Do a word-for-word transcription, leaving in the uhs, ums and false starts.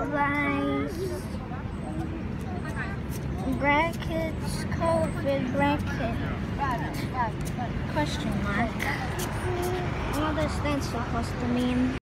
Like brackets, COVID bracket, question mark. What is that supposed to mean?